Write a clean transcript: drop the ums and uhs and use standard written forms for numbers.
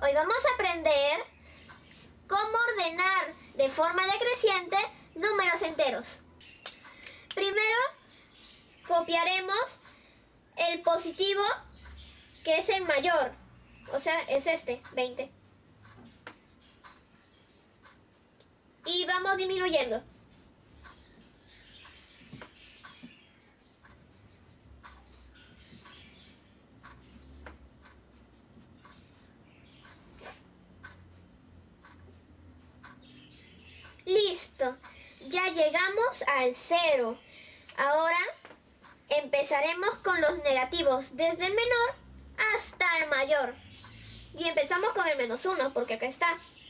Hoy vamos a aprender cómo ordenar de forma decreciente números enteros. Primero, copiaremos el positivo, que es el mayor, o sea, es este, 20. Y vamos disminuyendo. Listo, ya llegamos al 0. Ahora empezaremos con los negativos, desde el menor hasta el mayor. Y empezamos con el -1, porque acá está.